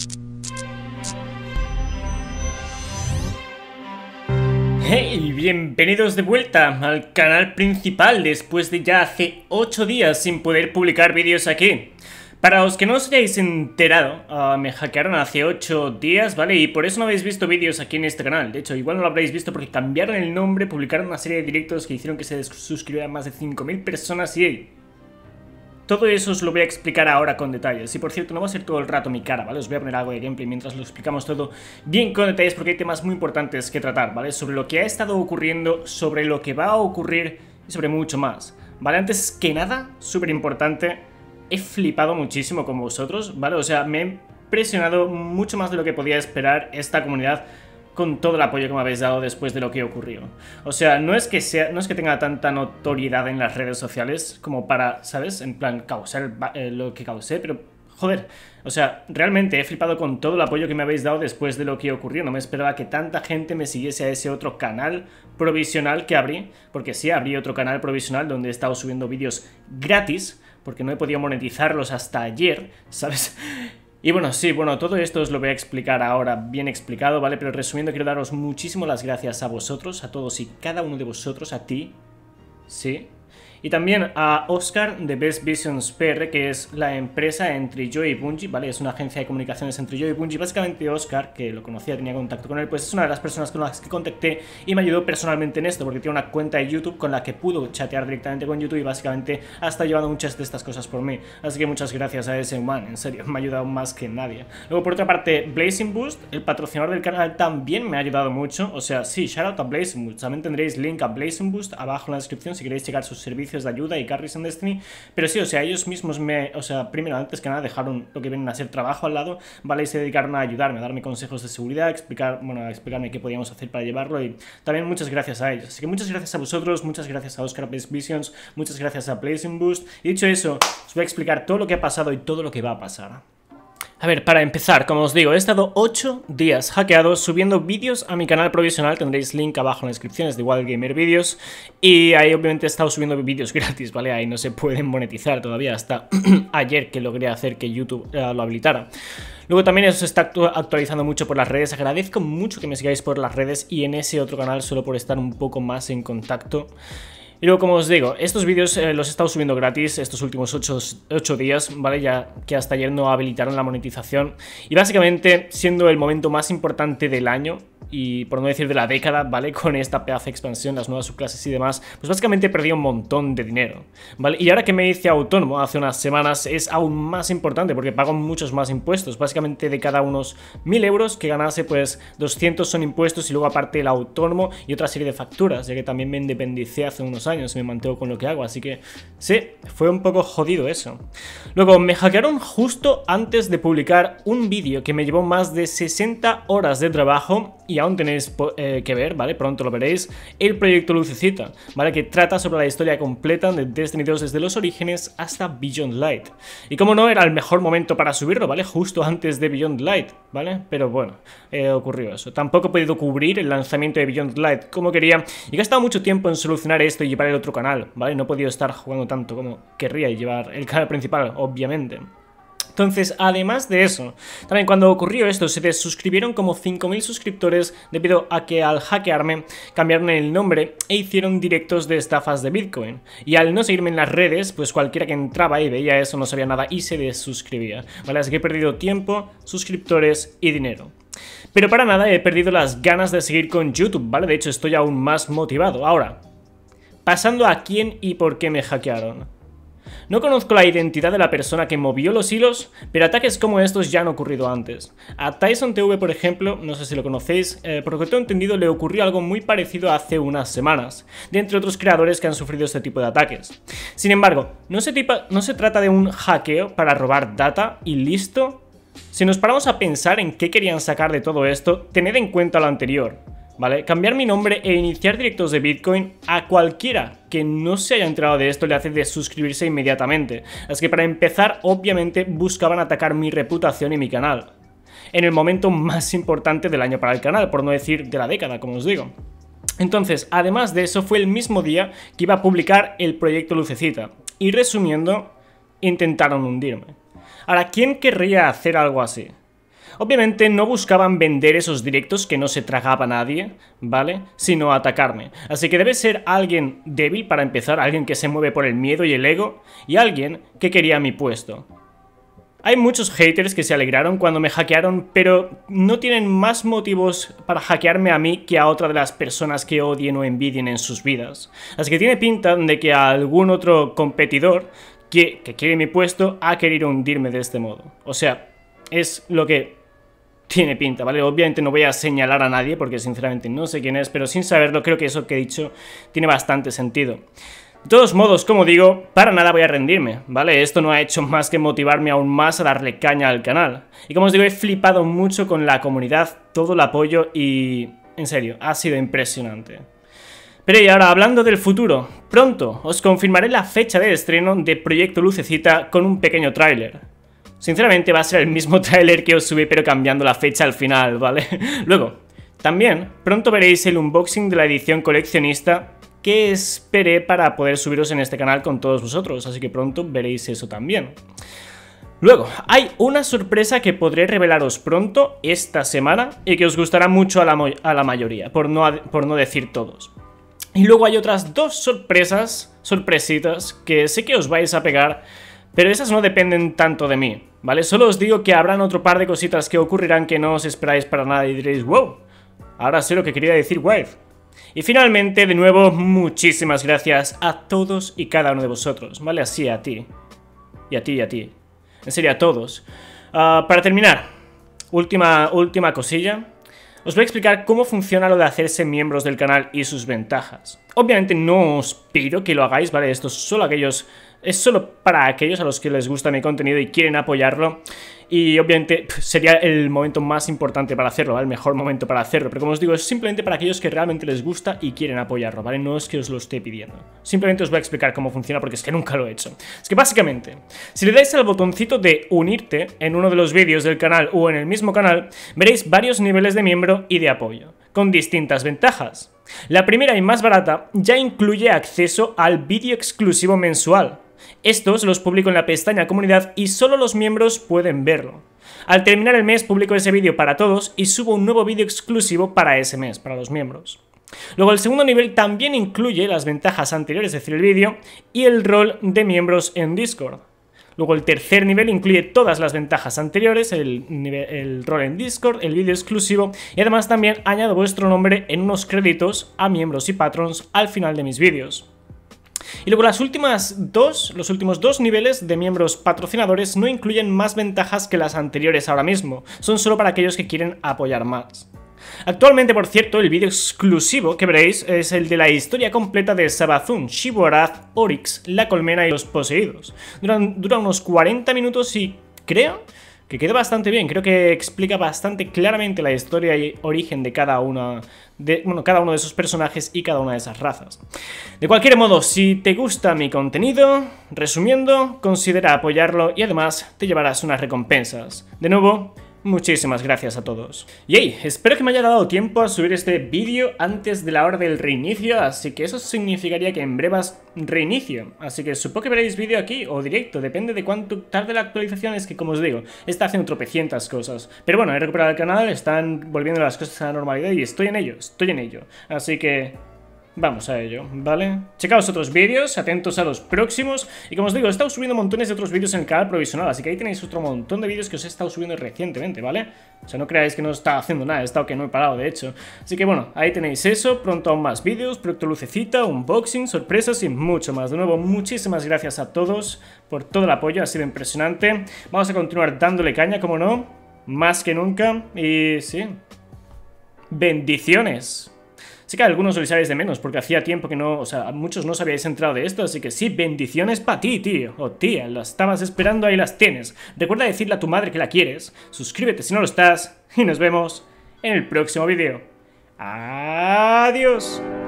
Hey, bienvenidos de vuelta al canal principal después de ya hace 8 días sin poder publicar vídeos aquí. Para los que no os hayáis enterado, me hackearon hace 8 días, ¿vale? Y por eso no habéis visto vídeos aquí en este canal. De hecho, igual no lo habréis visto porque cambiaron el nombre, publicaron una serie de directos que hicieron que se suscribieran más de 5000 personas y... todo eso os lo voy a explicar ahora con detalles. Y por cierto, no va a ser todo el rato mi cara, ¿vale? Os voy a poner algo de gameplay mientras lo explicamos todo bien con detalles porque hay temas muy importantes que tratar, ¿vale? Sobre lo que ha estado ocurriendo, sobre lo que va a ocurrir y sobre mucho más, ¿vale? Antes que nada, súper importante, he flipado muchísimo con vosotros, ¿vale? O sea, me he impresionado mucho más de lo que podía esperar esta comunidad con todo el apoyo que me habéis dado después de lo que ocurrió. O sea, no es que tenga tanta notoriedad en las redes sociales como para, ¿sabes? En plan, causar lo que causé, pero, joder, o sea, realmente he flipado con todo el apoyo que me habéis dado después de lo que ocurrió. No me esperaba que tanta gente me siguiese a ese otro canal provisional que abrí, porque sí, abrí otro canal provisional donde he estado subiendo vídeos gratis, porque no he podido monetizarlos hasta ayer, ¿sabes? Y bueno, sí, bueno, todo esto os lo voy a explicar ahora bien explicado, ¿vale? Pero resumiendo, quiero daros muchísimas las gracias a vosotros, a todos y cada uno de vosotros, a ti, sí. Y también a Oscar de Best Visions PR, que es la empresa entre yo y Bungie, ¿vale? Es una agencia de comunicaciones entre yo y Bungie. Básicamente Oscar, que lo conocía, tenía contacto con él, pues es una de las personas con las que contacté y me ayudó personalmente en esto, porque tiene una cuenta de YouTube con la que pudo chatear directamente con YouTube y básicamente ha estado llevando muchas de estas cosas por mí. Así que muchas gracias a ese man, en serio, me ha ayudado más que nadie. Luego, por otra parte, Blazing Boost, el patrocinador del canal, también me ha ayudado mucho. O sea, sí, shout out a Blazing Boost. También tendréis link a Blazing Boost abajo en la descripción si queréis checar sus servicios de ayuda y carries en Destiny, pero sí, o sea, ellos mismos primero, antes que nada, dejaron lo que vienen a ser trabajo al lado, ¿vale? Y se dedicaron a ayudarme, a darme consejos de seguridad, a explicarme qué podíamos hacer para llevarlo y también muchas gracias a ellos. Así que muchas gracias a vosotros, muchas gracias a Oscar Best Visions, muchas gracias a Blazing Boost. Y dicho eso, os voy a explicar todo lo que ha pasado y todo lo que va a pasar. A ver, para empezar, como os digo, he estado 8 días hackeado subiendo vídeos a mi canal provisional, tendréis link abajo en la descripción, es de Wild Gamer Videos, y ahí obviamente he estado subiendo vídeos gratis, ¿vale? Ahí no se pueden monetizar todavía, hasta ayer que logré hacer que YouTube lo habilitara. Luego también eso se está actualizando mucho por las redes, agradezco mucho que me sigáis por las redes y en ese otro canal solo por estar un poco más en contacto. Y luego, como os digo, estos vídeos los he estado subiendo gratis estos últimos 8 días, ¿vale? Ya que hasta ayer no habilitaron la monetización. Y básicamente, siendo el momento más importante del año, y por no decir de la década, ¿vale? Con esta pedazo de expansión, las nuevas subclases y demás, pues básicamente perdí un montón de dinero, ¿vale? Y ahora que me hice autónomo hace unas semanas es aún más importante porque pago muchos más impuestos. Básicamente de cada unos 1000 euros que ganase, pues 200 son impuestos y luego aparte el autónomo y otra serie de facturas, ya que también me independicé hace unos años y me mantengo con lo que hago, así que sí, fue un poco jodido eso. Luego me hackearon justo antes de publicar un vídeo que me llevó más de 60 horas de trabajo y aún tenéis que ver, ¿vale? Pronto lo veréis, el proyecto Lucecita, ¿vale? Que trata sobre la historia completa de Destiny 2 desde los orígenes hasta Beyond Light. Y como no, era el mejor momento para subirlo, ¿vale? Justo antes de Beyond Light, ¿vale? Pero bueno, ocurrió eso. Tampoco he podido cubrir el lanzamiento de Beyond Light como quería y he gastado mucho tiempo en solucionar esto y llevar el otro canal, ¿vale? No he podido estar jugando tanto como querría y llevar el canal principal, obviamente. Entonces, además de eso, también cuando ocurrió esto se desuscribieron como 5000 suscriptores debido a que al hackearme cambiaron el nombre e hicieron directos de estafas de Bitcoin. Y al no seguirme en las redes, pues cualquiera que entraba y veía eso no sabía nada y se desuscribía, ¿vale? Así que he perdido tiempo, suscriptores y dinero. Pero para nada he perdido las ganas de seguir con YouTube, ¿vale? De hecho estoy aún más motivado. Ahora, pasando a quién y por qué me hackearon. No conozco la identidad de la persona que movió los hilos, pero ataques como estos ya han ocurrido antes. A Tyson TV, por ejemplo, no sé si lo conocéis, por lo que tengo entendido le ocurrió algo muy parecido hace unas semanas, de entre otros creadores que han sufrido este tipo de ataques. Sin embargo, no se trata de un hackeo para robar data y listo. Si nos paramos a pensar en qué querían sacar de todo esto, tened en cuenta lo anterior. ¿Vale? Cambiar mi nombre e iniciar directos de Bitcoin a cualquiera que no se haya enterado de esto le hace desuscribirse inmediatamente. Así que para empezar, obviamente buscaban atacar mi reputación y mi canal. En el momento más importante del año para el canal, por no decir de la década, como os digo. Entonces, además de eso, fue el mismo día que iba a publicar el proyecto Lucecita. Y resumiendo, intentaron hundirme. Ahora, ¿quién querría hacer algo así? Obviamente no buscaban vender esos directos que no se tragaba nadie, ¿vale? Sino atacarme. Así que debe ser alguien débil para empezar, alguien que se mueve por el miedo y el ego, y alguien que quería mi puesto. Hay muchos haters que se alegraron cuando me hackearon, pero no tienen más motivos para hackearme a mí que a otra de las personas que odien o envidien en sus vidas. Así que tiene pinta de que a algún otro competidor que quiere mi puesto ha querido hundirme de este modo. O sea, es lo que tiene pinta, ¿vale? Obviamente no voy a señalar a nadie porque sinceramente no sé quién es, pero sin saberlo creo que eso que he dicho tiene bastante sentido. De todos modos, como digo, para nada voy a rendirme, ¿vale? Esto no ha hecho más que motivarme aún más a darle caña al canal. Y como os digo, he flipado mucho con la comunidad, todo el apoyo y... en serio, ha sido impresionante. Pero y ahora, hablando del futuro, pronto os confirmaré la fecha de estreno de Proyecto Lucecita con un pequeño tráiler. Sinceramente va a ser el mismo tráiler que os subí pero cambiando la fecha al final, ¿vale? Luego, también pronto veréis el unboxing de la edición coleccionista que esperé para poder subiros en este canal con todos vosotros, así que pronto veréis eso también. Luego, hay una sorpresa que podré revelaros pronto, esta semana, y que os gustará mucho a la mayoría, por no decir todos. Y luego hay otras dos sorpresitas, que sé que os vais a pegar, pero esas no dependen tanto de mí, ¿vale? Solo os digo que habrán otro par de cositas que ocurrirán que no os esperáis para nada y diréis, wow, ahora sé lo que quería decir Wave. Y finalmente, de nuevo, muchísimas gracias a todos y cada uno de vosotros, ¿vale? Así a ti. Y a ti y a ti. En serio, a todos. Para terminar, última cosilla. Os voy a explicar cómo funciona lo de hacerse miembros del canal y sus ventajas. Obviamente no os pido que lo hagáis, ¿vale? Esto es solo para aquellos a los que les gusta mi contenido y quieren apoyarlo. Y obviamente sería el momento más importante para hacerlo, ¿vale? El mejor momento para hacerlo. Pero como os digo, es simplemente para aquellos que realmente les gusta y quieren apoyarlo, ¿vale? No es que os lo esté pidiendo. Simplemente os voy a explicar cómo funciona porque es que nunca lo he hecho. Es que básicamente, si le dais al botoncito de unirte en uno de los vídeos del canal o en el mismo canal, veréis varios niveles de miembro y de apoyo, con distintas ventajas. La primera y más barata ya incluye acceso al vídeo exclusivo mensual. Estos los publico en la pestaña comunidad y solo los miembros pueden verlo. Al terminar el mes publico ese vídeo para todos y subo un nuevo vídeo exclusivo para ese mes, para los miembros. Luego el segundo nivel también incluye las ventajas anteriores, es decir, el vídeo y el rol de miembros en Discord. Luego el tercer nivel incluye todas las ventajas anteriores, el rol en Discord, el vídeo exclusivo y además también añado vuestro nombre en unos créditos a miembros y patrons al final de mis vídeos. Y luego los últimos dos niveles de miembros patrocinadores no incluyen más ventajas que las anteriores ahora mismo, son solo para aquellos que quieren apoyar más. Actualmente, por cierto, el vídeo exclusivo que veréis es el de la historia completa de Savathûn, Xivu-Arath, Oryx, la colmena y los poseídos. Dura unos 40 minutos y creo que queda bastante bien, creo que explica bastante claramente la historia y origen de cada uno de esos personajes y cada una de esas razas. De cualquier modo, si te gusta mi contenido, resumiendo, considera apoyarlo y además te llevarás unas recompensas. De nuevo, muchísimas gracias a todos. Y hey, espero que me haya dado tiempo a subir este vídeo antes de la hora del reinicio, así que eso significaría que en breves reinicio. Así que supongo que veréis vídeo aquí o directo, depende de cuánto tarde la actualización, es que como os digo, está haciendo tropecientas cosas. Pero bueno, he recuperado el canal, están volviendo las cosas a la normalidad y estoy en ello. Así que... vamos a ello, ¿vale? Checaos otros vídeos, atentos a los próximos. Y como os digo, he estado subiendo montones de otros vídeos en el canal provisional, así que ahí tenéis otro montón de vídeos que os he estado subiendo recientemente, ¿vale? O sea, no creáis que no he estado haciendo nada, he estado que no he parado, de hecho. Así que bueno, ahí tenéis eso, pronto aún más vídeos, Proyecto Lucecita, unboxing, sorpresas y mucho más. De nuevo, muchísimas gracias a todos por todo el apoyo, ha sido impresionante. Vamos a continuar dándole caña, como no, más que nunca. Y sí, bendiciones. Sé que a algunos os echáis de menos porque hacía tiempo que no, o sea, muchos no os habíais enterado de esto, así que sí, bendiciones para ti, tío, o tía, las estabas esperando, ahí las tienes. Recuerda decirle a tu madre que la quieres, suscríbete si no lo estás, y nos vemos en el próximo vídeo. Adiós.